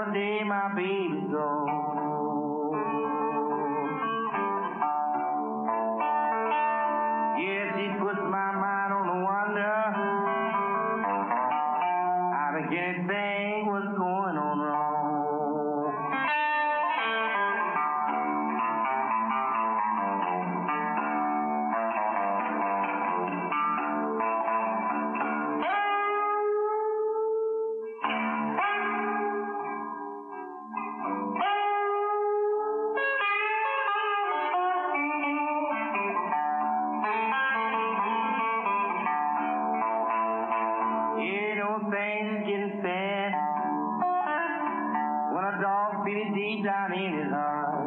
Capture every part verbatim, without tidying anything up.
the day my baby's gone. Yes, it puts my mind on the wonder. I can't think what's going on wrong. Things getting sad when a dog feels deep down in his heart.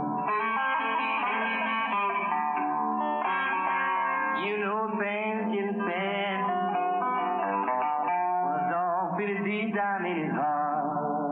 You know things getting sad when a dog feels deep down in his heart.